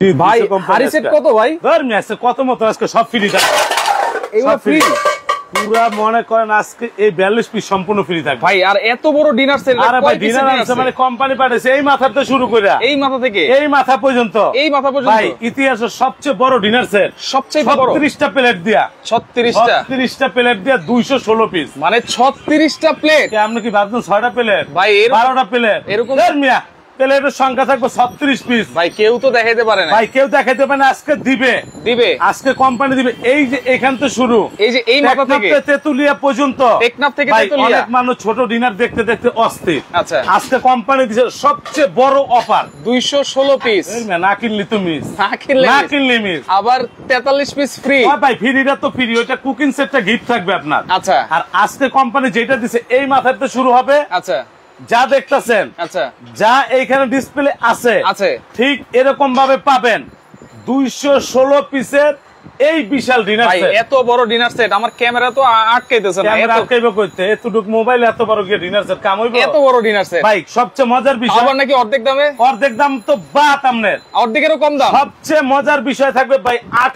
ভাই হাড়ি সেট কত ভাই? ধর্মি আছে কত মতো আজকে সব ফ্রি থাকবে। এইগুলো ফ্রি পুরা মনে করেন আজকে এই 42 পিস সম্পূর্ণ ফ্রি থাকবে ভাই। আর এত বড় ডিনার সেট, আরে ভাই ডিনার আছে মানে কোম্পানি পাঠাইছে এই মাথাতে শুরু করে এই মাথা থেকে এই মাথা পর্যন্ত ভাই ইতিহাসের সবচেয়ে বড় ডিনার সেট, সবচেয়ে বড় 36টা প্লেট দিয়া 36টা প্লেট দিয়া 216 পিস, মানে 36টা প্লেট। আপনি কি ভাবছেন 6টা প্লেট ভাই 12টা প্লেট এরকম মিয়া প্লেটের সংখ্যা থাকবে 36 পিস ভাই। কেউ তো দেখাইতে পারে না ভাই, কেউ দেখাইতে পারে না। আজকে দিবে আজকে কোম্পানি দিবে। এই যে এখান থেকে শুরু, এই যে এই মাথা থেকে তেতুলিয়া পর্যন্ত, টেকনাফ থেকে তেতুলিয়া অনেক মানুষ ছোট ডিনার দেখতে দেখতে অস্থির। আচ্ছা আজকে কোম্পানি দিছে সবচেয়ে বড় অফার 216 পিস। না কিনলি তো মিস, না কিনলে মিস। আবার 43 পিস ফ্রি। ভাই ফ্রিটা তো ফ্রি, ওইটা কুকিং সেটটা গিফট থাকবে আপনার। আচ্ছা আর আজকে কোম্পানি যেটা দিছে এই মাথাতে শুরু হবে। আচ্ছা যা দেখতেছেন, আচ্ছা যা এইখানে ডিসপ্লে আছে ঠিক এরকম ভাবে পাবেন 216 পিসের এই বিশাল ডিনার সেট। এত বড় ডিনার সেট আমার ক্যামেরা তো আটকাইতেছে না। ক্যামেরা আটকাইবে কইতে, এতটুক মোবাইল এত বড় কি ডিনার সেট কাম হইবো? এত বড় ডিনার সেট ভাই সবচেয়ে মজার বিষয় আবার নাকি অর্ধেক দামে। অর্ধেক দাম তো বাত আমনের, অর্ধেকেরও কম দাম। সবচেয়ে মজার বিষয় থাকবে ভাই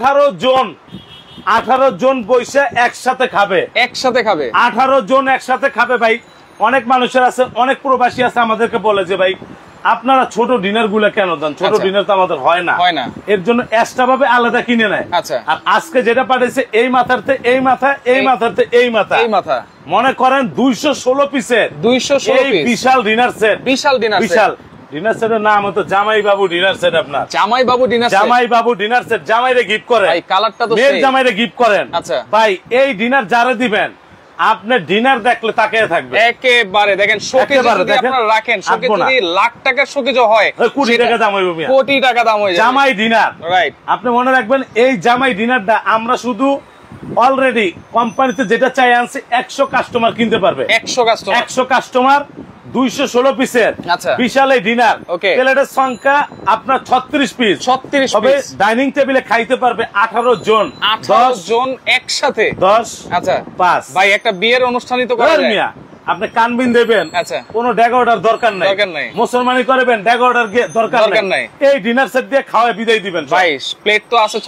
18 জন বইসা একসাথে খাবে 18 জন একসাথে খাবে ভাই। অনেক মানুষের আছে, অনেক প্রবাসী আছে আমাদেরকে বলে যে ভাই আপনারা ছোট ডিনার গুলা কেন দেন? ছোট ডিনার তো আমাদের হয় না, এর জন্য এক্সট্রা ভাবে আলাদা কিনে নেয়। আর আজকে যেটা পাঠাইছে এই মাথাতে এই মাথা, এই মাথাতে এই মাথা, মনে করেন 216 পিসের এই বিশাল ডিনার সেট। বিশাল ডিনার সেটের নাম হতো জামাই বাবু ডিনার সেট। আপনার জামাই বাবু ডিনার সেট জামাইরে গিফট করেন, কালারটা তো মেয়ের জামাইরে গিফট করেন। ভাই এই ডিনার যারা দিবেন আপনি ডিনার দেখলে তাকিয়ে থাকবে একেবারে। দেখেন শোকেজে যদি আপনারা রাখেন, শোকেজ যদি লাখ টাকার শোকেজ হয়, কোটি টাকা দাম হইবে, কোটি টাকা দাম হয়ে যাবে জামাই ডিনার। রাইট, আপনি মনে রাখবেন এই জামাই ডিনারটা আমরা শুধু অলরেডি কোম্পানিতে যেটা চাই আনছি 100 কাস্টমার কিনতে পারবে। 100 কাস্টমার 216 পিসের বিশাল এই ডিনার। প্লেটের সংখ্যা আপনার 36 পিস। তবে ডাইনিং টেবিলে খাইতে পারবে 18 জন একসাথে। 10 আচ্ছা 5 ভাই একটা বিয়ের অনুষ্ঠানই তো করা যায়। আপনি কানবিন দেবেন, কোনো ডেকোরেটর দরকার নাই, মুসলমানি করবেন ডেকোরেটর দরকার নাই। এই ডিনার সেট দিয়ে খাওয়া বিদায় দিবেন। ভাই প্লেট তো আছে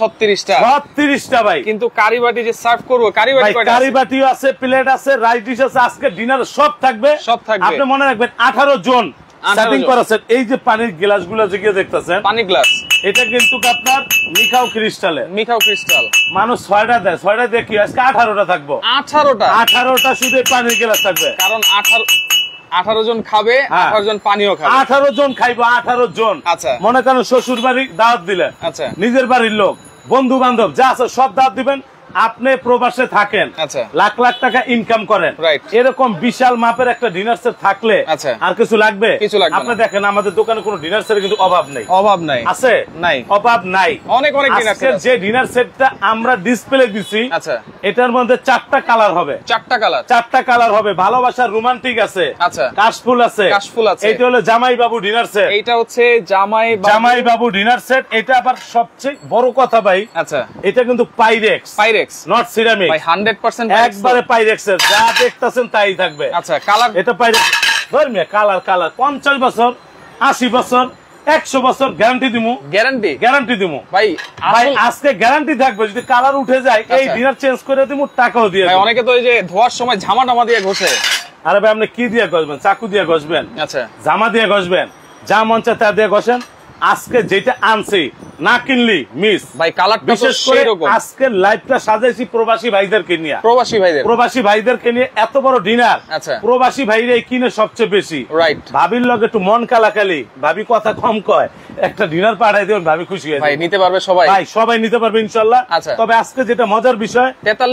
36টা ভাই, কিন্তু কারিবাটি যে সার্ভ করব, কারিবাটিও আছে, প্লেট আছে, রাইস ডিশ আছে। আজকে ডিনার সব থাকবে। আপনি মনে রাখবেন 18 জন সেটিং করা সেট। এই যে পানির গ্লাসগুলো যে দেখতেছেন, পানি গ্লাস, এটা কিন্তু আপনার মিখাও ক্রিস্টাল। মানুষ 6টা দেয়, 6টা দিয়ে কি আজকে 18টা থাকবো। 18টা শুধু পানির গ্লাস থাকবে, কারণ 18 জন খাবে, 18 জন পানিও খাবে। 18 জন খাইবো, 18 জন। আচ্ছা মনে করেন শ্বশুর বাড়ি দাওয়াত দিলেন, নিজের বাড়ির লোক, বন্ধু বান্ধব যা আছে সব দাওয়াত দিবেন। আপনি প্রবাসে থাকেন, লাখ লাখ টাকা ইনকাম করেন, এরকম বিশাল মাপের একটা ডিনার সেট থাকলে আর কিছু লাগবে? আপনি দেখেন আমাদের দোকানে কোনো ডিনার সেট কিন্তু অভাব নাই, আছে অভাব নাই। অনেক ডিনার সেট। যে ডিনার সেটটা আমরা ডিসপ্লে দিছি এটার মধ্যে 4টা কালার হবে। 4টা কালার হবে। ভালোবাসার রোমান্টিক আছে, কাশফুল আছে। এইটা হলো জামাই বাবু ডিনার সেট। এইটা হচ্ছে জামাই বাবু ডিনার সেট। এটা আবার সবচেয়ে বড় কথা ভাই, এটা কিন্তু পাইরেক্স, নট সিরামিক, ভাই 100% একবারে পাইরেক্সের। যা দেখতেছেন তাই থাকবে। আচ্ছা কালার, এটা পাইরেক্স ধর্মিয়া কালার 50 বছর 80 বছর 100 বছর গ্যারান্টি দিমু ভাই। আজকে গ্যারান্টি থাকবে, যদি কালার উঠে যায় এই ডিনার চেঞ্জ করে দিমু, টাকাও দিয়ে। অনেকে তো এই যে ধোয়ার সময় ঝামা দিয়ে ঘষে। আরে ভাই আপনি কি দিয়ে ঘষবেন? চাকু দিয়ে ঘষবেন, জামা দিয়ে ঘষবেন, যা মন চায় তা দিয়ে ঘষেন। আজকে যেটা আনছি না কিনলি মিস ভাই। কালার বিশেষ করে আজকে লাইভটা সাজাইছি প্রবাসী ভাইদেরকে নিয়ে, প্রবাসী ভাইদেরকে নিয়ে এত বড় ডিনার। প্রবাসী ভাইরাই কিনে সবচেয়ে বেশি। রাইট, ভাবির লগে একটু মন কালাকালি, ভাবি কথা কম কয়, একটা ডিনার পাঠাই দেবেন, ভাবি খুশি হয়ে যাবে। নিতে পারবে সবাই, ভাই সবাই নিতে পারবে ইনশাআল্লাহ। তবে আজকে যেটা মজার বিষয়,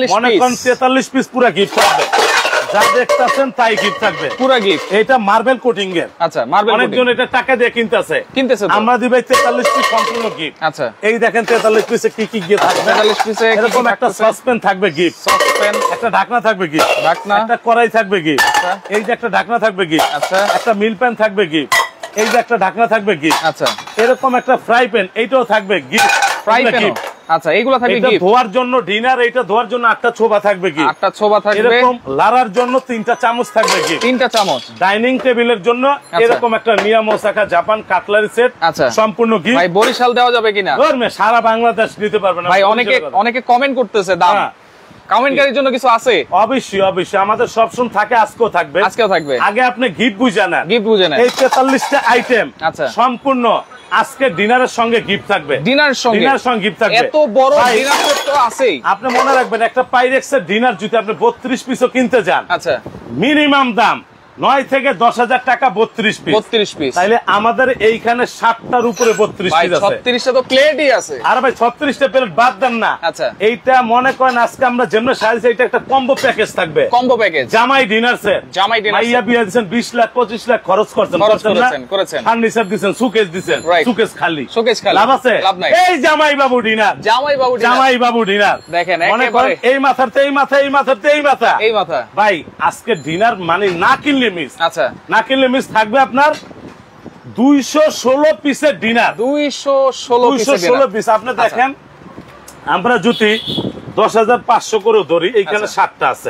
43 পিস পুরো গিফট থাকবে। যা দেখতেছেন তাই গিফট থাকবে, পুরো গিফট। এটা মার্বেল কোটিং এর। আচ্ছা মার্বেল, অনেকজন এটা টাকা দিয়ে কিনতেছে, আমরা দিবাই 43 পিস সম্পূর্ণ গিফট। আচ্ছা এই দেখেন 43 পিসে কি কি গিফট থাকবে। 43 পিসে এরকম একটা সসপ্যান থাকবে গিফট, একটা ঢাকনা থাকবে গিফট, একটা কড়াই থাকবে গিফট, এই যে একটা ঢাকনা থাকবে গিফট, আচ্ছা একটা মিল প্যান থাকবে গিফট, এই যে একটা ঢাকনা থাকবে গিফট, আচ্ছা এরকম একটা ফ্রাই প্যান এইটাও থাকবে গিফট। ফ্রাই প্যান আচ্ছা এইগুলো থাকবে এটা গিফট ধোয়ার জন্য ডিনার, এটা ধোয়ার জন্য 8টা ছোবা থাকবে গিফট, 8টা ছোবা থাকবে। এরকম লাড়ার জন্য 3টা চামচ থাকবে গিফট, 3টা চামচ। ডাইনিং টেবিলের জন্য এরকম একটা নিয়াম ওসাকা জাপান কাটলারি সেট, আচ্ছা সম্পূর্ণ গিফট। ভাই বরিশাল দেওয়া যাবে কিনা? সারা বাংলাদেশ নিতে পারবে না ভাই। অনেকে কমেন্ট করতেছে দাম, কমেন্টকারীর জন্য কিছু আছে? অবশ্যই অবশ্যই, আমাদের সবসময় থাকে, আজকেও থাকবে। আগে আপনি গিফট বুঝে নেন, এই 43টা আইটেম সম্পূর্ণ আজকে ডিনারের সঙ্গে গিফট থাকবে, ডিনারের সঙ্গে গিফট থাকবে। এত বড় ডিনার সেট তো আছেই। আপনি মনে রাখবেন, একটা পাইরেক্সের ডিনার যদি আপনি 32 পিসও কিনতে যান, আচ্ছা মিনিমাম দাম 9 থেকে 10,000 টাকা 32 পিস। তাইলে আমাদের এইখানে 7টার উপরে 32 পিস আছে। 36টা তো প্লেটই আছে। আর ভাই 36টা প্লেট বাদ দেন না। আচ্ছা এইটা মনে করেন আজকে আমরা যেমন সাইজ, এটা একটা কম্বো প্যাকেজ থাকবে, কম্বো প্যাকেজ জামাই ডিনার সেট। মাইয়া বিয়া দিবেন 20 লাখ 25 লাখ খরচ করছেন, ফার্নিচার দিবেন, সুকেস দিবেন, সুকেস খালি লাভ আছে? এই জামাই বাবু ডিনার, জামাই বাবু ডিনার দেখেন, মনে করেন এই মাথাতে এই মাথা, এই মাথাতে এই মাথা। ভাই আজকে ডিনার মানে না কিনলে মিস, আচ্ছা না কিনলে মিস থাকবে আপনার 216 পিসের ডিনার, 216 পিস। আপনি দেখেন, আমরা যদি 10,500 করে ধরি, এইখানে 7টা আছে,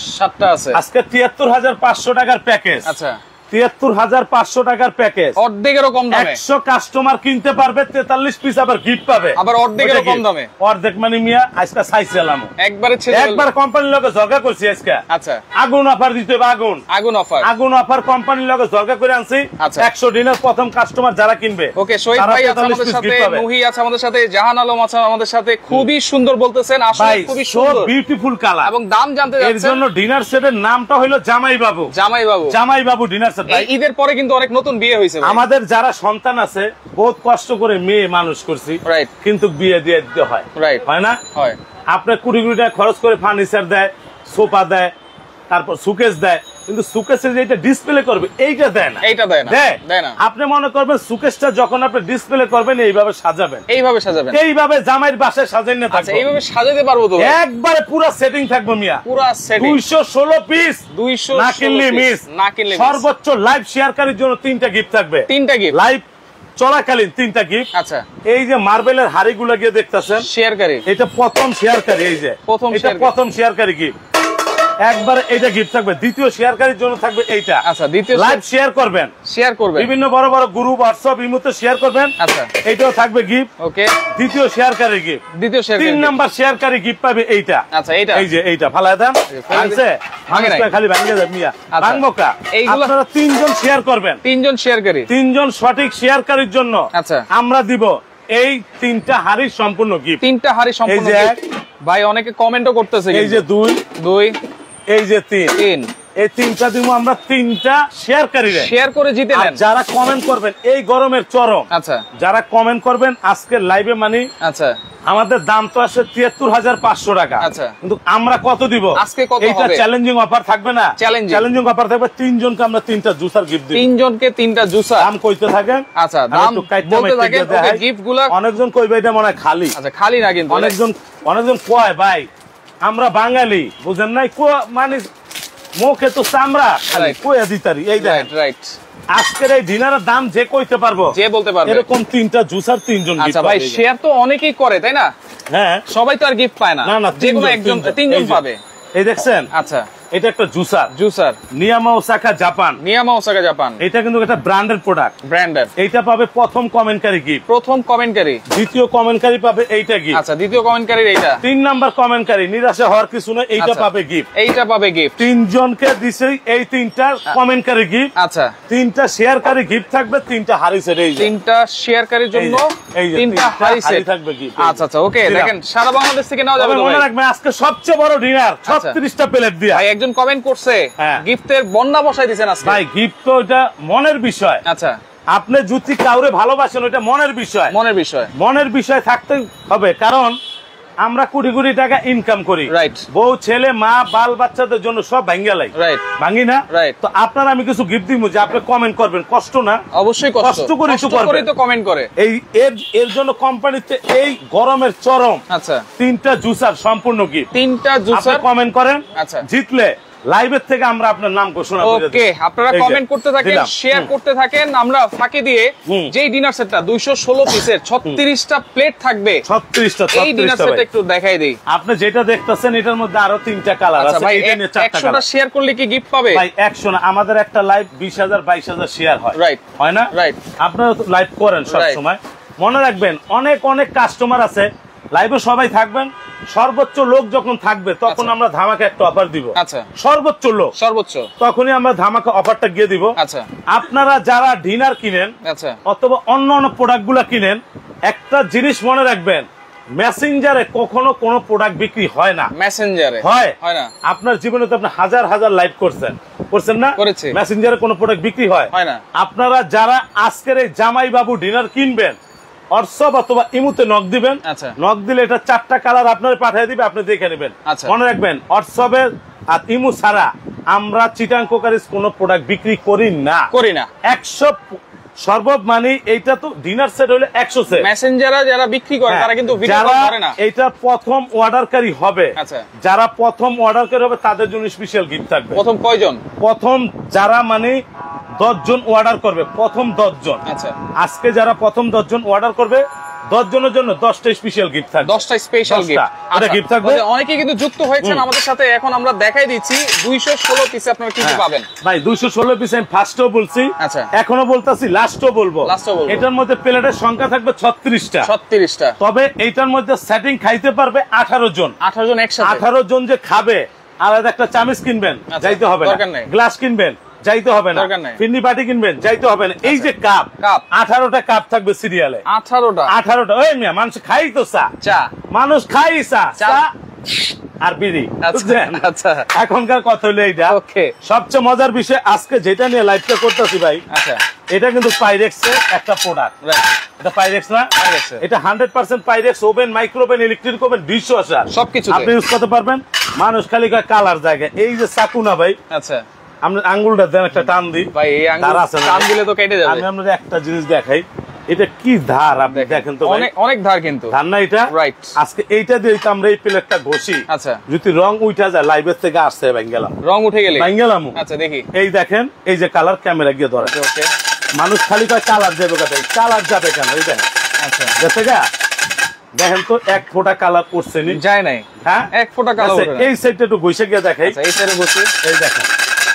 আজকে 73,500 টাকার প্যাকেজ। আচ্ছা 73,500 টাকার প্যাকেজ, অর্ধেকেরও কম দামে 100 কাস্টমার কিনতে পারবে, 43 পিস আবার গিফট পাবে, আবার অর্ধেকেরও কম দামে। অর্ধেক মানে মিয়া আজকে চাইছিলাম একবার কোম্পানির লগে ঝগড়া করছি আজকে। আচ্ছা আগুন অফার দিতে হবে, আগুন অফার কোম্পানির লগে ঝগড়া করে আনছি। 100 ডিনার প্রথম কাস্টমার যারা কিনবে। ওকে, শহীদ ভাই আছে আমাদের সাথে, নুহি আছে আমাদের সাথে, জাহান আলম আছে আমাদের সাথে। খুবই সুন্দর বলতেছেন, আসলে খুবই সুন্দর, বিউটিফুল কালার এবং দাম জানতে যাচ্ছেন। এর জন্য ডিনার সেটের নামটা হলো জামাই বাবু, জামাই বাবু ডিনার। ঈদের পরে কিন্তু অনেক নতুন বিয়ে হয়েছে। আমাদের যারা সন্তান আছে, বহুত কষ্ট করে মেয়ে মানুষ করছি, কিন্তু বিয়ে দিয়ে দিতে হয়, হয় না? আপনার কোটি কোটি টাকা খরচ করে ফার্নিচার দেয়, সোফা দেয়, তারপর সুকেস দেয়, কিন্তু সুকেসের যেটা ডিসপ্লে করবে এইটা দেয় না, এইটা দেয় না। আপনি মনে করবেন সুকেসটা যখন আপনি ডিসপ্লে করবেন এইভাবে সাজাবেন, এইভাবে জামাইয়ের বাসায় সাজাই না থাকবে, এইভাবে সাজাতে পারবো তো একবারে পুরো সেটিং থাকবে মিয়া, পুরো সেটিং 216 পিস, 200 না কিনলে মিস, সর্বোচ্চ লাইভ শেয়ারকারীর জন্য 3টা গিফট থাকবে, 3টা গিফট লাইভ চলাকালীন 3টা গিফট। আচ্ছা এই যে মার্বেলের হাড়িগুলো গিয়ে দেখতেছেন, শেয়ারকারী, এটা প্রথম শেয়ারকারী, এই যে প্রথম শেয়ারকারী গিফট, একবার এটা গিফট থাকবে। দ্বিতীয় শেয়ারকারীর জন্য থাকবে এইটা। আচ্ছা দ্বিতীয় লাইভ শেয়ার করবেন, বিভিন্ন বড় বড় গ্রুপ হোয়াটসঅ্যাপ ইমোতে শেয়ার করবেন। আচ্ছা এইটাও থাকবে গিফট। ওকে, দ্বিতীয় শেয়ারকারী গিফট, 3 নাম্বার শেয়ারকারী গিফট পাবে এইটা। আচ্ছা এইটা, এই যে এইটা ফালায় দেন, আছে খালি ভাঙে যাবে মিয়া, ভাঙবো কা? আপনারা 3 জন শেয়ার করবেন, 3 জন শেয়ারকারী, 3 জন সঠিক শেয়ারকারীর জন্য আচ্ছা আমরা দিব এই 3টা হাড়ির সম্পূর্ণ গিফট, 3টা হাড়ি সম্পূর্ণ গিফট। ভাই অনেকে কমেন্টও করতেছে, এই যে 2 এই যে 3 এই 3টা দিব আমরা, 3টা শেয়ারকারীরা শেয়ার করে জিতে নেন। যারা কমেন্ট করবেন এই গরমের চরম, আচ্ছা যারা কমেন্ট করবেন আজকে লাইভে মানে, আচ্ছা আমাদের দাম তো আসে 73,500 টাকা। আচ্ছা কিন্তু আমরা কত দিব আজকে? কত হবে? এটা চ্যালেঞ্জিং অফার থাকবে না? চ্যালেঞ্জিং অফার থাকবে। 3 জনকে আমরা 3টা জুসার গিফট দিব, 3 জনকে 3টা জুসার। দাম কইতে থাকেন, আচ্ছা দাম বলতে থাকেন। ওকে, গিফটগুলো অনেকজন কইবে এটা মনে হয় খালি, আচ্ছা খালি না কিন্তু অনেকজন কয় ভাই আমরা বাঙালি, বুঝেন নাই, মানে মুখে তো চামড়া খালি কইয়া দিতারি। এই দেখেন রাইট, আজকের এই ডিনারের দাম যে কইতে পারবো, যে বলতে পারবে, এরকম 3টা জুসার 3 জন গিফট। আচ্ছা ভাই শেয়ার তো অনেকেই করে তাই না? হ্যাঁ সবাই তো আর গিফট পায় না, যে কোনো একজন 3 জন পাবে। এই দেখছেন, আচ্ছা এটা একটা জুসার নিয়ামা ওসাকা জাপান, এটা কিন্তু একটা ব্র্যান্ডের প্রোডাক্ট, এইটা পাবে প্রথম কমেন্টকারী গিফট, দ্বিতীয় কমেন্টকারী পাবে এইটা গিফট। আচ্ছা দ্বিতীয় কমেন্টকারীর এইটা, 3 নাম্বার কমেন্টকারী, নিরাশা হওয়ার কিছু না, এইটা পাবে গিফট, 3 জনকে দিছে এই 3টা কমেন্টকারী গিফট। আচ্ছা 3টা শেয়ারকারী গিফট থাকবে, 3টা হাড়ি সেট, এই 3টা শেয়ারকারীর জন্য 3টা হাড়ি সেট থাকবে গিফট। আচ্ছা আচ্ছা ওকে, দেখেন সারা বাংলাদেশ থেকে নেওয়া যাবে। মনে রাখবেন আজকে সবচেয়ে বড় ডিনার, 36টা প্লেট দিয়া। একজন কমেন্ট করছে গিফটের বন্যা বসাই দিয়েছেন আজকে। ভাই গিফট তো এটা মনের বিষয়। আচ্ছা আপনি যদি কাউরে ভালোবাসেন ওটা মনের বিষয় থাকতে হবে, কারণ আমরা কোটি কোটি টাকা ইনকাম করি, বউ ছেলে মা বাল বাচ্চাদের জন্য সব ভাঙ্গালাই, ভাঙ্গি না? তো আপনার আমি কিছু গিফট দিব যে আপনি কমেন্ট করবেন, কষ্ট না? অবশ্যই কষ্ট করে তো কমেন্ট করে। এই এর জন্য কোম্পানিতে এই গরমের চরম, আচ্ছা 3টা জুসার সম্পূর্ণ গিফট, 3টা জুসার কমেন্ট করেন। আচ্ছা জিতলে লাইভের থেকে আমরা আপনার নাম ঘোষণা করে দিই। ওকে, আপনারা কমেন্ট করতে থাকেন, শেয়ার করতে থাকেন। আমরা ফাঁকি দিয়ে যেই ডিনার সেটটা 216 পিসের 36টা প্লেট থাকবে, 36টা এই ডিনার সেটটা একটু দেখাই দেই। আপনি যেটা দেখতেছেন এটার মধ্যে আরো 3টা কালার আছে, ভাই এটা নিয়ে 4টা কালার। 100টা শেয়ার করলে কি গিফট পাবে? ভাই 100 না, আমাদের একটা লাইভ 20000 22000 শেয়ার হয়, রাইট, হয় না? রাইট। আপনারা তো লাইভ করেন সব সময়, মনে রাখবেন অনেক অনেক কাস্টমার আছে লাইভে, সবাই থাকবেন। সর্বোচ্চ লোক যখন থাকবে তখন আমরা ধামাকা একটা অফার দিব। আচ্ছা, সর্বোচ্চ লোক সর্বোচ্চ, তখনই আমরা ধামাকা অফারটা দিয়ে দিব। আচ্ছা, আপনারা যারা ডিনার কিনেন, আচ্ছা, অথবা অন্য অন্য প্রোডাক্ট গুলা কিনেন, একটা জিনিস মনে রাখবেন, মেসেঞ্জারে কখনো কোনো প্রোডাক্ট বিক্রি হয় না। মেসেঞ্জারে হয় না। আপনার জীবনে তো আপনি হাজার হাজার লাইভ করছেন না? করেছি। মেসেঞ্জারে কোনো প্রোডাক্ট বিক্রি হয় না। আপনারা যারা আজকের এই জামাই বাবু ডিনার কিনবেন, হোয়াটসঅ্যাপ অথবা ইমুতে নক দিবেন। নক দিলে এটা 4টা কালার আপনার পাঠিয়ে দিবে, আপনি দেখে নেবেন। মনে রাখবেন, হোয়াটসঅ্যাপে আর ইমু ছাড়া আমরা চিটাং কোকারিজ কোনো প্রোডাক্ট বিক্রি করি না। 100 সর্বমানি এইটা তো ডিনার সেট হলে 100 সেট। মেসেঞ্জারে যারা বিক্রি করে তারা কিন্তু ভিডিও কল করে না। এটা প্রথম অর্ডারকারী হবে, যারা প্রথম অর্ডারকারী হবে তাদের জন্য স্পেশাল গিফট থাকবে। প্রথম কয়জন? প্রথম যারা মানে 10 জন অর্ডার করবে, প্রথম 10 জন। আচ্ছা, আজকে যারা প্রথম 10 জন অর্ডার করবে, 10 জনের জন্য 10টা স্পেশাল গিফট থাকবে। 10টা স্পেশাল গিফট, এটা গিফট থাকবে। অনেকে কিন্তু যুক্ত হয়েছেন আমাদের সাথে, এখন আমরা দেখাই দিচ্ছি 216 পিসে আপনারা কি কি পাবেন। ভাই 216 পিস আমি ফার্স্টও বলছি, আচ্ছা এখনো বলতাছি, লাস্টও বলবো। এটার মধ্যে প্লেটের সংখ্যা থাকবে 36টা। 36টা। তবে এইটার মধ্যে সেটিং খাইতে পারবে 18 জন। 18 জন একসাথে। 18 জন যে খাবে, আলাদা একটা চামচ কিনবেন, যাইতে হবে না। গ্লাস কিনবেন, যাইতে হবে না। ফিন্নি বাটি কিনবেন, যাইতে হবে না। এই যে কাপ, 18টা কাপ থাকবে সিরিয়ালে। 18টা। ওই মিয়া, মানুষ খাই তো চা, মানুষ খাই চা আর বিড়ি, বুঝলেন? আচ্ছা, এখনকার কথা হলো এইটা। সবচেয়ে মজার বিষয় আজকে যেটা নিয়ে লাইভটা করতেছি ভাই, এটা কিন্তু পাইরেক্সের একটা প্রোডাক্ট। এটা পাইরেক্স না, এটা 100% Pyrex. Oven, microwave oven, electric oven, dishwasher সবকিছু আপনি ইউজ করতে পারবেন। মানুষ খালি কালার জায়গায়। এই যে চাকু না ভাই, আচ্ছা আমরা আঙ্গুলটা দেন একটা টান দিই ভাই, এই আঙ্গুল টান দিলে তো কেটে যাবে। আমি আপনাদের একটা জিনিস দেখাই, এটা কি ধার আপনি দেখেন তো, অনেক ধার, কিন্তু ধার না এটা। রাইট, আজকে এইটা দিয়ে আমরা এই প্লেটটা ঘষি, আচ্ছা যদি রং উঠা যায়, লাইভের থেকে আসছে ভাঙ্গেলাম, রং উঠে গেলে ভাঙ্গেলাম। আচ্ছা দেখি, এই দেখেন, এই যে কালার, ক্যামেরা গিয়ে ধরে। ওকে, মানুষ খালি কয় কালার যাবে, কথা কালার যাবে কেন? এই দেখেন, আচ্ছা দেখে গা, দেখেন তো এক ফোঁটা কালার করছে নি, যায় নাই। হ্যাঁ, এক ফোঁটা কালার। এই সাইডটা একটু ঘষে গিয়ে দেখাই, এই সাইডে ঘষি, এই দেখেন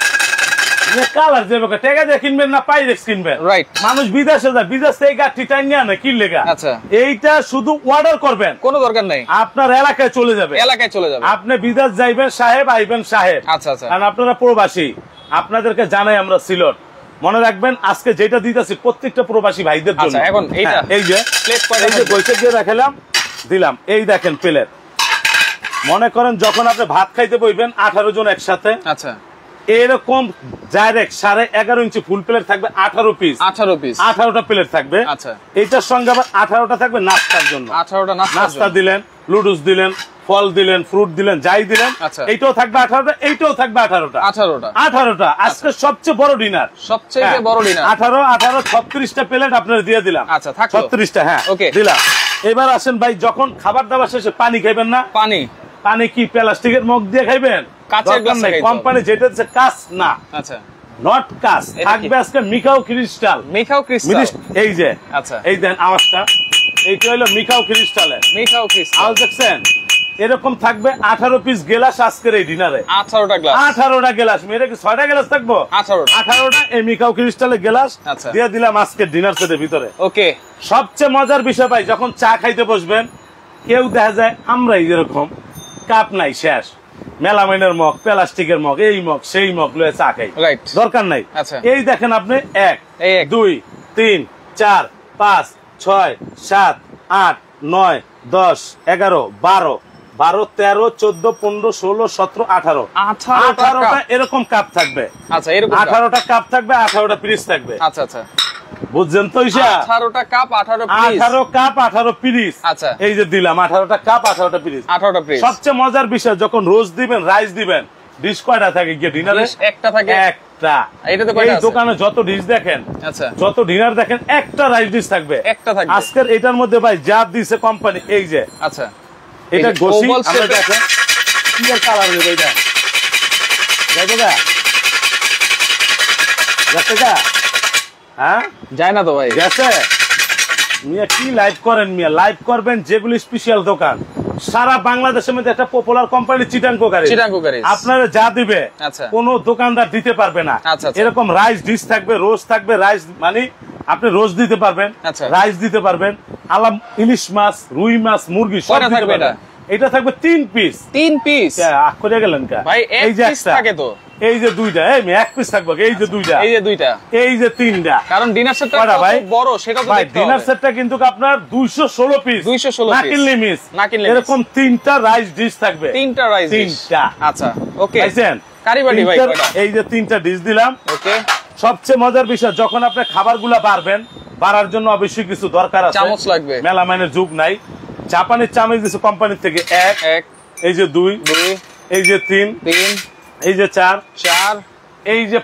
কালার যাবে। টাকা দিয়ে কিনবেন না পাইরেক্স কিনবেন? রাইট, মানুষ বিদেশে যায়, বিদেশ থেকে গাঠি টাইন নিয়ে আনে, কিনলে গা। আচ্ছা, এইটা শুধু অর্ডার করবেন, কোনো দরকার নাই, আপনার এলাকায় চলে যাবে, এলাকায় চলে যাবে। আপনি বিদেশ যাইবেন সাহেব, আইবেন সাহেব। আচ্ছা আচ্ছা, কারণ আপনারা প্রবাসী, আপনাদেরকে জানাই আমরা সিলট। মনে রাখবেন, আজকে যেটা দিতেছি প্রত্যেকটা প্রবাসী ভাইদের জন্য। এখন এইটা, এই যে প্লেট পয়সা দিয়ে দেখালাম, দিলাম। এই দেখেন প্লেট, মনে করেন যখন আপনি ভাত খাইতে বইবেন 18 জন একসাথে, আচ্ছা এরকম ডাইরেক্ট 11.5 ইঞ্চি ফুল প্লেট থাকবে, 18 পিস, 18টা প্লেট থাকবে। আচ্ছা, এটার সঙ্গে আবার 18টা থাকবে নাস্তার জন্য। 18টা নাস্তা দিলেন, লুডুস দিলেন, ফল দিলেন, ফ্রুট দিলেন, যাই দিলেন, এইটাও থাকবে 18টা, এইটাও থাকবে 18টা। 18টা আজকে সবচেয়ে বড় ডিনার, সবচেয়ে বড় ডিনার। 18 36টা প্লেট আপনারা দিয়ে দিলাম। আচ্ছা, 36টা, হ্যাঁ ওকে দিলাম। এবার আসেন ভাই, যখন খাবার দাবার শেষে পানি খাইবেন না, পানি কি প্লাস্টিকের মগ দিয়ে খাইবেন? কোম্পানি যেটা দিচ্ছে কাঁচ না, আচ্ছা নট কাঁচ, থাকবে আজকে মিকাও ক্রিস্টাল। মিকাও ক্রিস্টাল, এই যে, আচ্ছা এই দেন আওয়াজটা, এইটা হলো মিকাও ক্রিস্টালের। মিকাও ক্রিস্টাল আওয়াজ দেখছেন? এরকম থাকবে 18 পিস গ্লাস আজকের এই ডিনারে। 18টা গ্লাস, 18টা গ্লাস। মেরে কি 6টা গ্লাস থাকবো? 18টা এই মিকাও ক্রিস্টালের গ্লাস দিয়ে দিলাম আজকের ডিনার সেটের ভিতরে। ওকে, সবচেয়ে মজার বিষয় ভাই, যখন চা খাইতে বসবেন, কেউ দেখা যায় আমরাই যেরকম কাপ নাই, শেষ মেলামাইনের মগ, প্লাস্টিকের মগ, এই মগ সেই মগ লয়ে চা খাই, দরকার নাই। এই দেখেন আপনি 1 2 3 4 5 6 7 8 9 10 11 12 12 13 14 15 16 17 18 18টা এরকম কাপ থাকবে। আচ্ছা, এরকম 18টা কাপ থাকবে, 18টা পিস থাকবে। আচ্ছা আচ্ছা, বুঝছেন তো? 18টা কাপ, 18 কাপ, 18 পিস। আচ্ছা, এই যে দিলাম 18টা কাপ, 18টা পিস, 18টা পিস। সবচেয়ে মজার বিষয়, যখন রোজ দিবেন, রাইস দিবেন, ডিশ কয়টা থাকে গিয়ে ডিনারে? একটা থাকে, একটা। এটাতে কয়টা আছে? এই দোকানে যত ডিশ দেখেন, আচ্ছা যত ডিনার দেখেন, একটা রাইস ডিশ থাকবে, একটা থাকবে। আজকের এটার মধ্যে ভাই যা দিছে কোম্পানি, এই যে, আচ্ছা এটা গোসি, আমরা দেখেন কি কালার হবে, এটা হ্যাঁ যায় না তো ভাই। গেছে মিয়া, কি লাইভ করেন মিয়া? লাইভ করবেন যেগুলি স্পেশাল দোকান সারা বাংলাদেশের মধ্যে একটা পপুলার কোম্পানি চিটাং কোকারি, আপনারা যা দিবে কোন দোকানদার দিতে পারবে না। এরকম রাইস ডিশ থাকবে, রোজ থাকবে, রাইস মানে আপনি রোজ দিতে পারবেন, রাইস দিতে পারবেন, আলাম ইলিশ মাছ, রুই মাছ, মুরগি সব দিতে পারবেন। এটা থাকবে 3 পিস। 3 পিস আখ করে গেলেন কা ভাই? এই যে একটা থাকে তো, এই যে দুইটা, এই এক পিস থাকবে, এই যে দুইটা, এই যে দুইটা, এই যে তিনটা, কারণ ডিনার সেটটা কত বড় সেটা তো দেখতে হবে। ডিনার সেটটা কিন্তু আপনার 216 পিস, 216 না কিনলে মিস, এরকম 3টা রাইস ডিশ থাকবে, 3টা রাইস ডিশ। আচ্ছা ওকে, আইছেন কারিবাটি ভাই এই যে 3টা ডিশ দিলাম। ওকে, সবচেয়ে মজার বিষয়, যখন আপনি খাবারগুলো বাড়বেন, বাড়ার জন্য অবশ্যই কিছু দরকার আছে, চামচ লাগবে, মেলামাইনের যুগ নাই। জাপানের চামচ দিছে কোম্পানি থেকে 1, এই যে 2, এই যে 3, এই যে 4, এই যে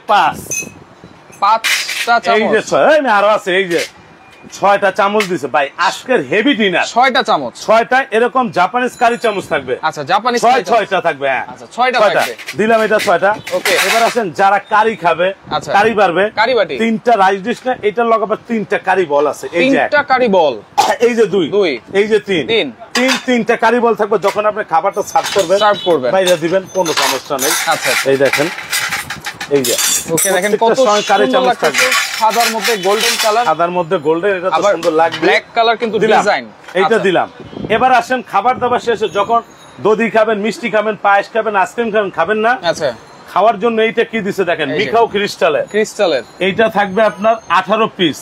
5টা চামচ, এই যে 6, এই না আরো আছে, এই যে 6টা চামচ দিছে ভাই। আজকের হেভি ডিনার 6টা চামচ, 6টা এরকম জাপানিজ কারি চামচ থাকবে। আচ্ছা, জাপানিজ 6টা থাকবে। হ্যাঁ, আচ্ছা 6টা থাকবে, দিলাম এটা 6টা। ওকে, এবার আসেন যারা কারি খাবে, কারি পারবে, কারি বাটি 3টা রাইস ডিশ না, এটার লগে আবার 3টা কারি বল আছে, এই যে 3টা কারি বল, এই যে 2, এই যে 3টা কারি বল থাকবে। যখন আপনি খাবারটা সার্ভ করবেন বাইরে দিবেন, কোনো সমস্যা নেই। আচ্ছা, এই দেখেন, এই যে ওকে, দেখেন কত সুন্দর লাগছে, সাদার মধ্যে গোল্ডেন কালার, সাদার মধ্যে গোল্ডেন, এটা তো সুন্দর লাগবে। ব্ল্যাক কালার কিন্তু ডিজাইন, এইটা দিলাম। এবার আসেন খাবার দাবার শেষে যখন দধি খাবেন, মিষ্টি খাবেন, পায়েস খাবেন, আইসক্রিম খাবেন না, আচ্ছা খাওয়ার জন্য এইটা কি দিছে দেখেন, মিখাও ক্রিস্টালের, এইটা থাকবে আপনার 18 পিস,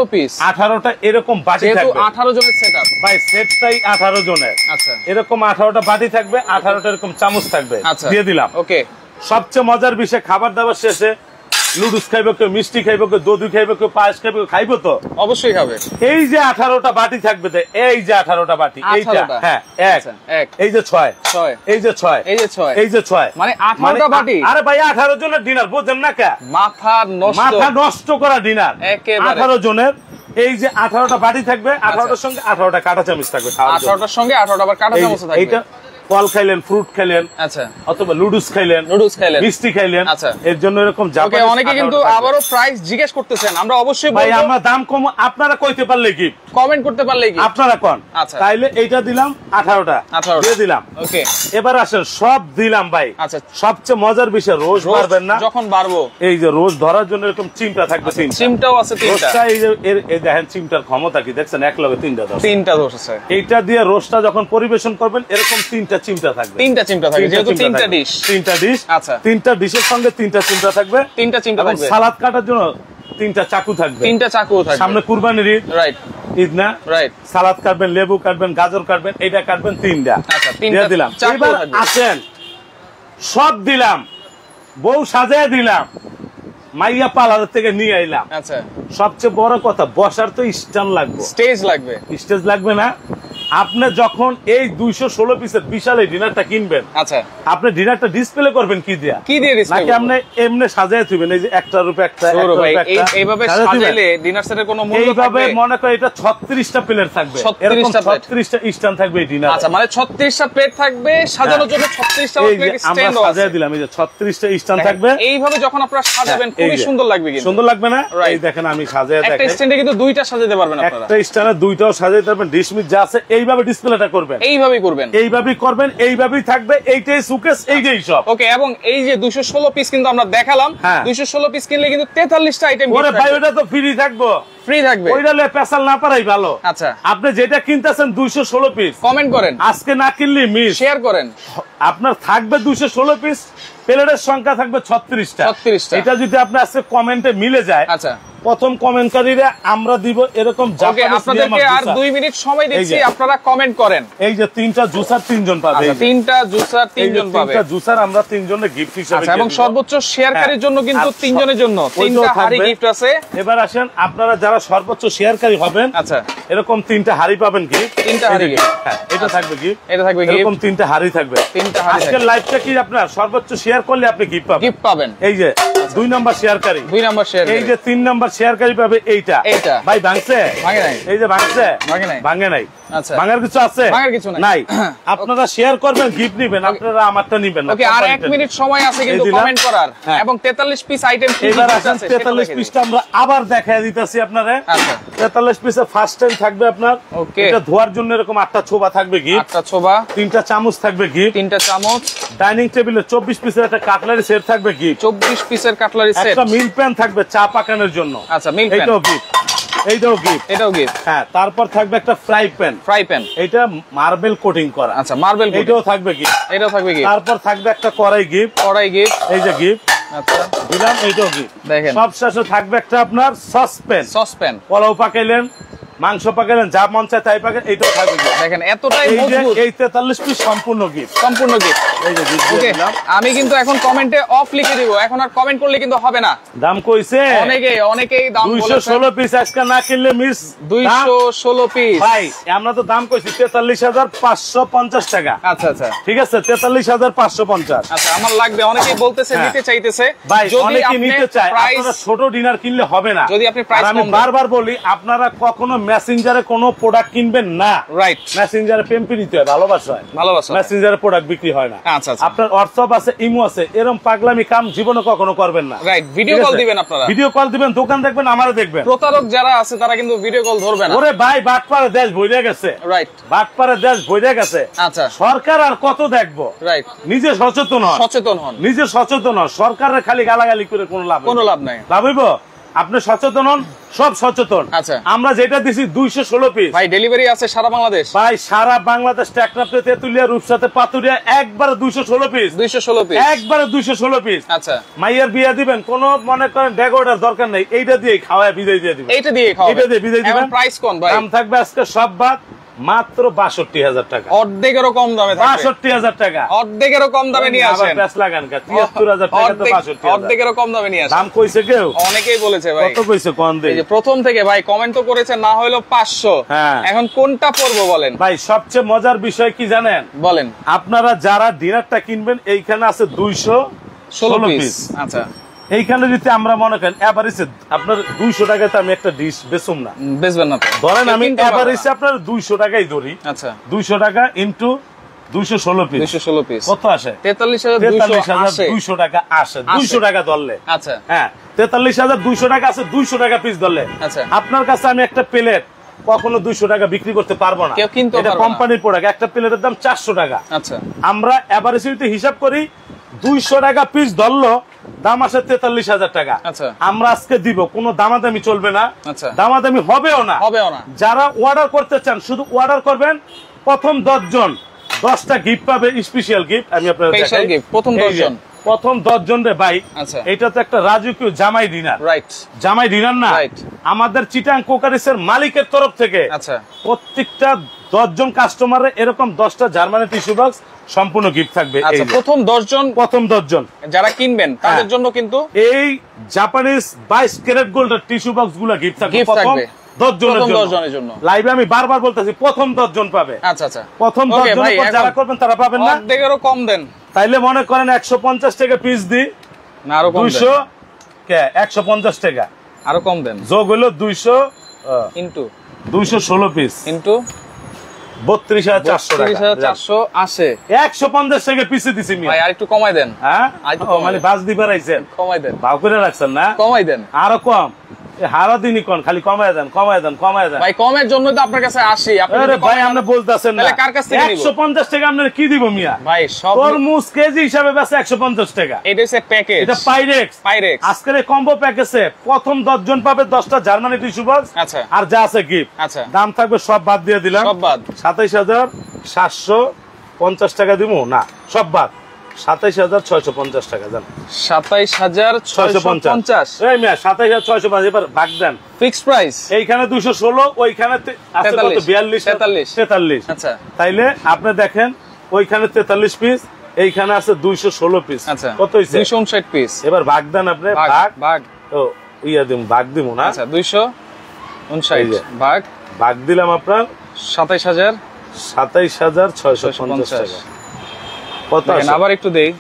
18টা এরকম বাটি থাকবে, 18 জনের সেটআপ ভাই, সেটটাই 18 জনের। আচ্ছা, এরকম 18টা বাটি থাকবে, 18টা এরকম চামচ থাকবে, দিয়ে দিলাম। ওকে, সবচেয়ে মজার বিষয়, খাবার দাবার শেষে নুডলস খাইবে কেউ, মিষ্টি খাইবে কেউ, দধি খাইবে কেউ, পায়েস খাইবে কেউ, খাইবো তো অবশ্যই খাবে। এই যে 18টা বাটি থাকবে, এই যে 18টা বাটি, এইটা হ্যাঁ 1, এই যে 6, এই যে 6, এই যে 6, এই যে 6, মানে 18টা বাটি। আরে ভাই 18 জনের ডিনার বুঝেন না কে? মাথা নষ্ট করা ডিনার, 18 জনের। এই যে 18টা বাটি থাকবে, 18টার সঙ্গে 18টা কাঁটা চামচ থাকবে, 18টার সঙ্গে 18টা আবার কাঁটা চামচ থাকবে। এইটা ফল খাইলেন, ফ্রুট খাইলেন, আচ্ছা, অথবা লুডুস খাইলেন, মিষ্টি খাইলেন, আচ্ছা, এর জন্য এরকম জাপানি। অনেকে কিন্তু আবারও প্রাইস জিজ্ঞেস করতেছেন, আমরা অবশ্যই ভাই আমরা দাম কম, আপনারা কইতে পারলে কি, কমেন্ট করতে পারলে কি আপনারা কোন। আচ্ছা, তাইলে এইটা দিলাম 18টা দিয়ে দিলাম। ওকে, এবার আসেন সব দিলাম ভাই। আচ্ছা, সবচেয়ে মজার বিষয়, রোজ বাড়বেন না, যখন বাড়বো এই যে রোজ ধরার জন্য এরকম চিমটা থাকবে, চিমটাও আছে 3টা, এই যে এই দেখেন চিমটার ক্ষমতা কি দেখছেন, এক লগে 3টা রোজ আছে। এইটা দিয়ে রোজটা যখন পরিবেশন করবেন, এরকম 3টা চিমটা থাকবে, 3টা চিমটা থাকবে, যেহেতু 3টা ডিশ। আচ্ছা, 3টা ডিশের সঙ্গে 3টা চিমটা থাকবে, 3টা চিমটা থাকবে। সালাদ কাটার জন্য 3টা চাকু থাকবে, 3টা চাকু থাকবে। সামনে কুরবানির ঈদ, রাইট, ঈদ না, রাইট, সালাদ কাটবেন, লেবু কাটবেন, গাজর কাটবেন, এইটা কাটবেন 3টা। আচ্ছা, 3টা দিলাম। এবার আসেন সব দিলাম, বউ সাজায় দিলাম, মাইয়া পার্লার থেকে নিয়ে আইলাম। আচ্ছা, সবচেয়ে বড় কথা, বসার তো স্ট্যান্ড লাগবে, স্টেজ লাগবে, স্টেজ লাগবে না? আপনি যখন এই 216 পিসের বিশাল এই ডিনারটা কিনবেন, আচ্ছা, আপনি ডিনারটা ডিসপ্লে করবেন কি দিয়া, নাকি আপনি এমনি সাজায় দিবেন? এই যে একটার উপরে একটা, এইভাবে সাজাইলে ডিনার সেটের কোনো মূল্য থাকবে? এইভাবে মনে করেন এটা 36টা প্লেট থাকবে, এরকম 36টা স্ট্যান্ড থাকবে এই ডিনার। আচ্ছা, মানে 36টা প্লেট থাকবে, সাজানোর জন্য 36টা প্লেট স্ট্যান্ড আছে, সাজায় দিলাম। এই যে 36টা স্ট্যান্ড থাকবে, এইভাবে যখন আপনারা সাজাবেন খুবই সুন্দর লাগবে, কিন্তু সুন্দর লাগবে না? এই দেখেন আমি সাজায় দেখাই, একটা স্ট্যান্ডে কিন্তু দুইটা সাজাতে পারবেন আপনারা, একটা স্ট্যান্ডে দুইটাও সাজাতে পারবেন। ডিশমিট যা আছে এইভাবে ডিসপ্লেটা করবেন, এইভাবেই করবেন, এইভাবেই করবেন, এইভাবেই থাকবে, এইটাই সুকেস, এইটাই সব। ওকে, এবং এই যে 216 পিস কিন্তু আমরা দেখালাম, 216 পিস কিনলে কিন্তু 43টা আইটেম। ওরে ভাই, ওটা তো ফ্রি থাকবো, ফ্রি থাকবে, ওইটা লে পেছাল না পারাই ভালো। আচ্ছা, আপনি যেটা কিনতেছেন 216 পিস, কমেন্ট করেন, আজকে না কিনলে মিস, শেয়ার করেন। আপনার থাকবে 216 পিস, প্লেটের সংখ্যা থাকবে 36টা। এটা যদি আপনি আজকে কমেন্টে মিলে যায়, আচ্ছা, প্রথম কমেন্টকারীরা আমরা দিব এরকম জাপানি। আপনাদেরকে আর 2 মিনিট সময় দিচ্ছি, আপনারা কমেন্ট করেন। এই যে 3টা জুসার 3 জন পাবে, 3টা জুসার 3 জন পাবে, 3টা জুসার আমরা 3 জনের গিফট হিসেবে। আচ্ছা, এবং সর্বোচ্চ শেয়ারকারীর জন্য কিন্তু 3 জনের জন্য 3টা হাড়ি গিফট আছে। এবার আসেন আপনারা যারা সর্বোচ্চ শেয়ারকারী হবেন, আচ্ছা, এরকম 3টা হাড়ি পাবেন গিফট, 3টা হাড়ি গিফট। হ্যাঁ, এটা থাকবে গিফট, এটা থাকবে গিফট, এরকম 3টা হাড়ি থাকবে, 3টা হাড়ি। আজকের লাইভটা কি আপনার সর্বোচ্চ শেয়ার করলে আপনি গিফট পাবেন, গিফট পাবেন। এই যে 2 নাম্বার শেয়ারকারী, 2 নাম্বার শেয়ারকারী, এই যে 3 নাম্বার শেয়ারকারী পাবে এইটা। ভাই ভাঙছে, ভাঙে নাই, এই যে ভাঙছে, ভাঙে নাই, ভাঙে নাই। ভাঙার কিছু আছে? ভাঙার কিছু নাই। আপনারা শেয়ার করবেন, গিফট নিবেন, আপনারা আমারটা নিবেন না। ওকে, আর 1 মিনিট সময় আছে কিন্তু কমেন্ট করার। এবং 43 পিস আইটেম কি আছে? 43 পিসটা আমরা আবার দেখায় দিতেছি আপনারে। আচ্ছা, 43 পিসে ফার্স্ট টাইম থাকবে আপনার। এটা ধোয়ার জন্য এরকম 8টা ছোবা থাকবে গিফট। 8টা ছোবা, 3টা চামচ থাকবে গিফট। 3টা চামচ। ডাইনিং টেবিলে 24 পিসের একটা কাটলারি সেট থাকবে গিফট। 24 পিসের কাটলারি সেট। একটা মিল প্যান থাকবে চা পাকানোর জন্য। আচ্ছা, মিল প্যান, এটাও গিফট। এইটাও গিফট, এটাও গিফট। হ্যাঁ, তারপর থাকবে একটা ফ্রাই প্যান। ফ্রাই প্যান, এটা মার্বেল কোটিং করা। আচ্ছা, মার্বেল, এটাও থাকবে গিফট। এটাও থাকবে গিফট। তারপর থাকবে একটা কড়াই গিফট। কড়াই গিফট, এই যে গিফট। আচ্ছা, দিলাম, এইটাও গিফট। দেখেন, সব শেষে থাকবে একটা আপনার সসপ্যান। সসপ্যান, পোলাও পাকাইলেন, মাংস পাকালেন, যা মন চায় তাই পাকেন, এইটাও থাকবে। দেখেন এতটাই মজবুত। এই 43 পিস সম্পূর্ণ গিফট, সম্পূর্ণ গিফট। এই যে গিফট দিলাম। আমি কিন্তু এখন কমেন্টে অফ লিখে দিব, এখন আর কমেন্ট করলে কিন্তু হবে না। দাম কইছে অনেকেই দাম বলেছে। 216 পিস আজকে না কিনলে মিস। 216 পিস ভাই, আমরা তো দাম কইছি 43550 টাকা। আচ্ছা আচ্ছা, ঠিক আছে, 43550। আচ্ছা, আমার লাগবে, অনেকেই বলতেছে নিতে চাইতেছে। ভাই অনেকেই নিতে চায়, আপনারা ছোট ডিনার কিনলে হবে না। যদি আপনি প্রাইস কম, আমি বারবার বলি, আপনারা কখনো মেসেঞ্জারে কোনো প্রোডাক্ট কিনবেন না। রাইট, মেসেঞ্জারে পেম্পি নিতে হয়, ভালোবাসা হয়, ভালোবাসা। মেসেঞ্জারে প্রোডাক্ট বিক্রি হয় না। আচ্ছা আচ্ছা, আপনার হোয়াটসঅ্যাপ আছে, ইমো আছে, এরকম পাগলামি কাম জীবনে কখনো করবেন না। রাইট, ভিডিও কল দিবেন আপনারা, ভিডিও কল দিবেন, দোকান দেখবেন, আমারে দেখবেন। প্রতারক যারা আছে তারা কিন্তু ভিডিও কল ধরবে না। ওরে ভাই, বাটপাড়া দেশ বইরে গেছে। রাইট, বাটপাড়া দেশ বইরে গেছে। আচ্ছা, সরকার আর কত দেখবো? রাইট, নিজে সচেতন হন, সচেতন হন, নিজে সচেতন হন। সরকারের খালি গালাগালি করে কোনো লাভ নাই। লাভ হইব? আপনি সচেতন হন, সব সচেতন। আচ্ছা, আমরা যেটা দিছি 216 পিস ভাই, ডেলিভারি আছে সারা বাংলাদেশ। ভাই সারা বাংলাদেশ, টেকনাফে, তেতুলিয়া, রূপসাতে, পাতুরিয়া, একবারে 216 পিস। 216 পিস, একবারে 216 পিস। আচ্ছা, মাইয়ার বিয়া দিবেন, কোন মনে করেন ডেকোরেটর দরকার নেই, এইটা দিয়ে খাওয়ায় বিদায় দিয়ে দিবেন। এইটা দিয়ে খাওয়াবেন, এইটা দিয়ে বিদায় দিবেন। প্রাইস কোন ভাই? দাম থাকবে আজকে সব বাদ মাত্র ৬২,০০০ টাকা। অর্ধেকেরও কম দামে, ৬২,০০০ টাকা। অর্ধেকেরও কম দামে নিয়ে আসেন। প্যাস লাগান কা ৭৩,০০০ টাকা তো ৬২,০০০। অর্ধেকেরও কম দামে নিয়ে আসেন। দাম কইছে কেউ? অনেকেই বলেছে ভাই। কত কইছে কোন দিন? এই যে প্রথম থেকে ভাই কমেন্ট তো করেছেন, না হলো ৫০০। এখন কোনটা পড়বো বলেন ভাই? সবচেয়ে মজার বিষয় কি জানেন? বলেন। আপনারা যারা ডিনারটা কিনবেন, এইখানে আছে 216 পিস। আচ্ছা, এইখানে যদি আমরা মনে করেন এভারেজে আপনার 200 টাকাতে আমি একটা ডিশ বেচুম না, বেচবেন না তো। ধরেন আমি এভারেজে আপনার 200 টাকাই ধরি। আচ্ছা, 200 টাকা ইনটু 216 পিস, 216 পিস কত আসে? ৪৩,২০০ টাকা আসে। 200 টাকা ধরলে, আচ্ছা হ্যাঁ, ৪৩,২০০ টাকা আছে। 200 টাকা পিস ধরলে, আচ্ছা, আপনার কাছে আমি একটা প্লেট কখনো 200 টাকা বিক্রি করতে পারবো না। এটা কোম্পানির প্রোডাক্ট, একটা প্লেটের দাম 400 টাকা। আচ্ছা, আমরা এভারেজে হিসাব করি 200 টাকা পিস ধরলো, দাম আসে ৪৩,০০০ টাকা। আচ্ছা, আমরা আজকে দিব, কোনো দামাদামি চলবে না। আচ্ছা, দামাদামি হবেও না। যারা অর্ডার করতে চান শুধু অর্ডার করবেন। প্রথম 10 জন 10টা গিফট পাবে, স্পেশাল গিফট। আমি আপনাদের স্পেশাল গিফট প্রথম 10 জন রে ভাই। আচ্ছা, এটা তো একটা রাজকীয় জামাই ডিনার। রাইট, জামাই ডিনার না, আমাদের চিটাং কোকারিসের মালিকের তরফ থেকে। আচ্ছা, প্রত্যেকটা 10 জন কাস্টমারের এরকম 10টা জার্মানি টিস্যু বক্স সম্পূর্ণ গিফট থাকবে। আচ্ছা, প্রথম 10 জন যারা কিনবেন তাদের জন্য কিন্তু এই জাপানিজ 22 ক্যারেট গোল্ডের টিস্যু বক্স গুলো গিফট থাকবে। 10 জনের জন্য লাইভে আমি বারবার বলতেছি, প্রথম 10 জন পাবে। আচ্ছা আচ্ছা, প্রথম 10 জন যারা করবেন তারা পাবেন না। অর্ধেকেরও কম দেন, তাইলে মনে করেন 150 টাকা পিস দি না, আরো কম 200 কে 150 টাকা আরো কম দেন। যোগ হলো 200 ইনটু 216 পিস ইনটু 32,400 টাকা। 32,480 150 টাকা পিছে দিছি ভাই। আর একটু কমাই দেন। হ্যাঁ, মানে বাস দিবার আইছেন, কমাই দেন। ভাও করে রাখছেন না, কমাই দেন আরো কম। হারা দিনই কোন খালি কমায় দেন ভাই। কমের জন্য তো আপনার কাছে আসি। আরে ভাই, আপনি বলতাছেন না, কার কাছ থেকে নিব? 150 টাকা আপনার কি দিব মিয়া ভাই? সব তরমুজ কেজি হিসাবে বেচে 150 টাকা। এটা হচ্ছে প্যাকেজ, এটা পাইরেক্স। আজকের এই কম্বো প্যাকেজে প্রথম 10 জন পাবে 10টা জার্মানি টিস্যু বক্স। আচ্ছা, আর যা আছে গিফট। আচ্ছা, দাম থাকবে সব বাদ দিয়ে দিলাম, সব বাদ 27,750 টাকা দিব না, সব বাদ 27,650 টাকা। জান 27,650। এই মিয়া 27,650 এবার ভাগ দেন, ফিক্সড প্রাইস। এইখানে 216, ওইখানে আছে কত? 43। আচ্ছা, তাইলে আপনি দেখেন, ওইখানে 43 পিস, এইখানে আছে 216 পিস। আচ্ছা, কত হইছে? 259 পিস। এবার ভাগ দেন আপনি, ভাগ ও ইয়া দিম, ভাগ দিমু না। আচ্ছা, 259 ভাগ দিলাম আপনার 27,650 টাকা। আবার একটু দেই,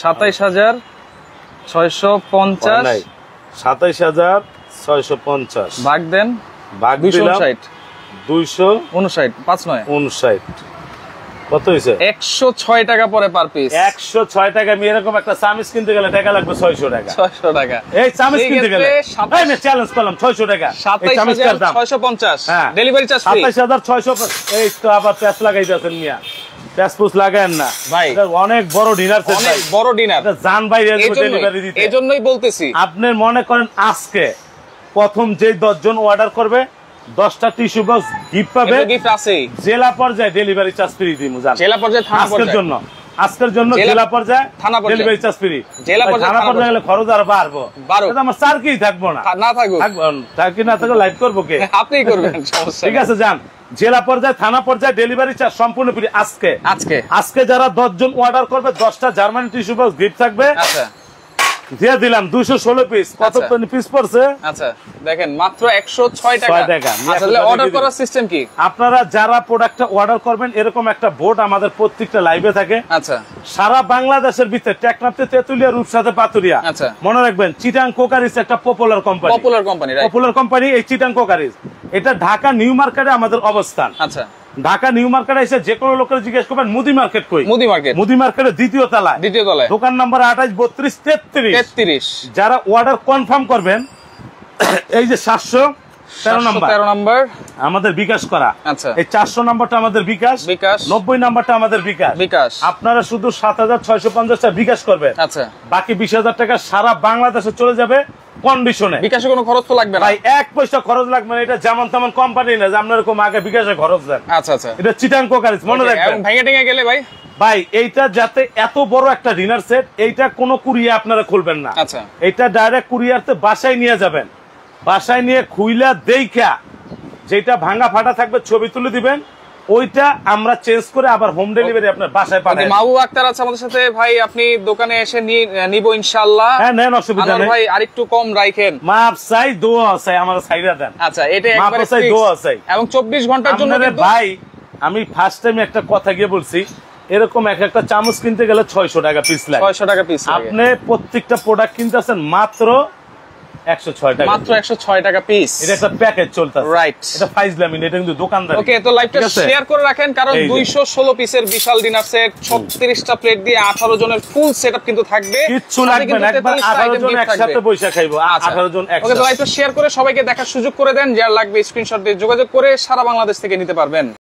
27,650 27,650 ভাগ দেন, ভাগ 260 259 59 কত হইছে 106 টাকা পরে পার পিস 106 টাকা। আমি এরকম একটা চামিচ কিনতে গেলে টাকা লাগবে 600 টাকা 600 টাকা। এই চামিচ কিনতে গেলে আমি চ্যালেঞ্জ করলাম 600 টাকা এই চামিচটার দাম 650 ডেলিভারি চার্জ ফ্রি 27600। এই তো আবার প্যাস লাগাইতেছেন মিয়া, প্যাস পুস লাগায়েন না ভাই, অনেক বড় ডিনার সেট, অনেক বড় ডিনার জান ভাই ডেলিভারি দিতে। এজন্যই বলতেছি আপনি মনে করেন আজকে প্রথম যে 10 জন অর্ডার করবে 10টা টিস্যু বক্স গিফট পাবে, গিফট আছে। জেলা পর্যায়ে ডেলিভারি চার্জ ফ্রি দিমু জান, জেলা পর্যায়ে থানা পর্যায়ে আজকের জন্য জেলা পর্যায়ে থানা পর্যায়ে ডেলিভারি চার্জ ফ্রি। জেলা পর্যায়ে থানা পর্যায়ে গেলে খরচ আর বাড়বো, এটা আমার স্যার কি থাকবো না থাকবো থাকি না থাকো লাইভ করবো কে আপনিই করবেন, সমস্যা ঠিক আছে জান। জেলা পর্যায়ে থানা পর্যায়ে ডেলিভারি চার্জ সম্পূর্ণ ফ্রি। আজকে যারা 10 জন অর্ডার করবে 10টা জার্মানি টিস্যু বক্স গিফট থাকবে। আচ্ছা দিয়ে দিলাম 216 পিস। কত পিস পড়ছে? আচ্ছা দেখেন মাত্র 106 টাকা। আসলে অর্ডার করার সিস্টেম কি? আপনারা যারা প্রোডাক্টটা অর্ডার করবেন এরকম একটা বোর্ড আমাদের প্রত্যেকটা লাইভে থাকে। আচ্ছা সারা বাংলাদেশের ভিতরে টেকনাফতে, তেতুলিয়া, রূপসাতে, পাতুরিয়া। আচ্ছা মনে রাখবেন চিটাং কোকারিস একটা পপুলার কোম্পানি। এই চিটাং কোকারিস এটা ঢাকা নিউ মার্কেটে আমাদের অবস্থান। আচ্ছা ঢাকা নিউ মার্কেটে এসে যে কোনো লোকের জিজ্ঞেস করবেন মুদি মার্কেট কই, মুদি মার্কেটের দ্বিতীয় তলায় দোকান নাম্বার 28 32 33। যারা অর্ডার কনফার্ম করবেন এই যে 713 নাম্বার আমাদের বিকাশ করা। আচ্ছা এই 400 নাম্বারটা আমাদের বিকাশ, 90 নাম্বারটা আমাদের বিকাশ। আপনারা শুধু 7650 টাকা বিকাশ করবেন। আচ্ছা বাকি 20000 টাকা সারা বাংলাদেশে চলে যাবে কন্ডিশনে। বিকাশে কোনো খরচ তো লাগবে না ভাই, 1 পয়সা খরচ লাগবে না। এটা যেমন তেমন কোম্পানি না যে আপনার এরকম আগে বিকাশে খরচ দেন। আচ্ছা আচ্ছা এটা চিটাং কোকারিস মনে রাখবেন। ভেঙে টেঙে গেলে ভাই এইটা যাতে এত বড় একটা ডিনার সেট, এইটা কোনো কুরিয়ার আপনারা খুলবেন না। আচ্ছা এটা ডাইরেক্ট কুরিয়ারতে বাসায় নিয়ে যাবেন, বাসায় নিয়ে খুইলা দেইখা যেটা ভাঙা ফাটা থাকবে ছবি তুলে দিবেন, ওইটা আমরা চেঞ্জ করে আবার হোম ডেলিভারি আপনার বাসায় পাঠাই। মাহবুব আক্তার আছে আমাদের সাথে ভাই, আপনি দোকানে এসে নিব ইনশাআল্লাহ। হ্যাঁ নেন, অসুবিধা নেই ভাই, আরেকটু কম রাখেন। মাপ চাই, দোয়া চাই, আমার সাইডা দেন। আচ্ছা এটা একবারে চাই, দোয়া চাই এবং 24 ঘন্টার জন্য। ভাই আমি ফার্স্ট টাইম একটা কথা গিয়ে বলছি, এরকম একটা চামচ কিনতে গেলে 600 টাকা পিস লাগে। 600 টাকা পিস। আপনি প্রত্যেকটা প্রোডাক্ট কিনতেছেন মাত্র 106 টাকা, মাত্র 106 টাকা পিস। এটা একটা প্যাকেজ চলতেছে, রাইট? এটা ফাইজলামি না, এটা কিন্তু দোকানদার। ওকে, তো লাইভটা শেয়ার করে রাখেন, কারণ 216 পিসের বিশাল ডিনার সেট, 36টা প্লেট দিয়ে 18 জনের ফুল সেটআপ কিন্তু থাকবে। কিচ্ছু লাগবে না, একবার 18 জন একসাথে বসে খাইবো। 18 জন একসাথে। ওকে, তো লাইভটা শেয়ার করে সবাইকে দেখার সুযোগ করে দেন। যার লাগবে স্ক্রিনশট দিয়ে যোগাযোগ করে সারা বাংলাদেশ থেকে নিতে পারবেন।